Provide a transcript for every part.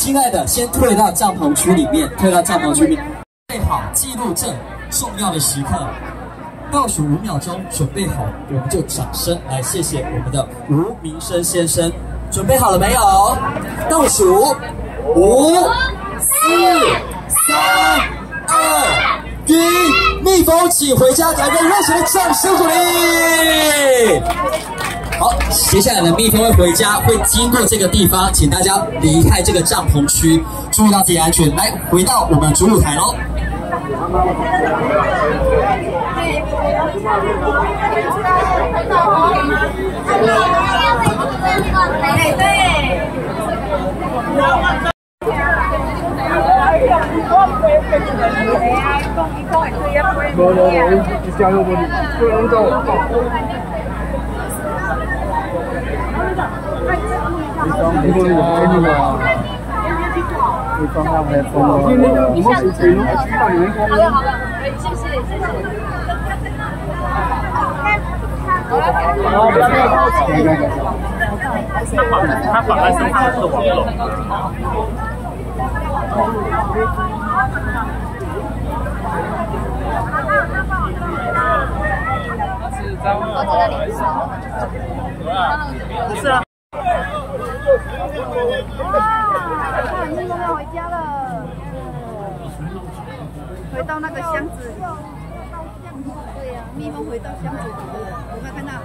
亲爱的，先退到帐篷区里面，退到帐篷区里面，备好记录证重要的时刻，倒数5秒钟，准备好，我们就掌声来谢谢我们的吴明生先生。准备好了没有？倒数5、4、3、2、1，蜜蜂请回家，来个热情的掌声鼓励。好，接下来呢，蜜蜂会回家，会经过这个地方，请大家离开这个帐篷区，注意到自己安全。来，回到我们主舞台喽。 你们是谁？好了好了，谢谢谢谢。 他反而是他是网友。 我这个脸上， 不是啊。 蜜蜂要回家了，回到那个箱子里。对呀，蜜蜂回到箱子里，有没有看到？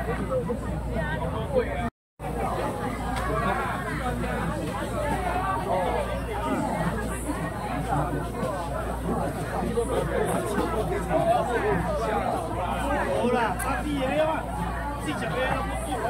好啦，他第一啊，40个都不够。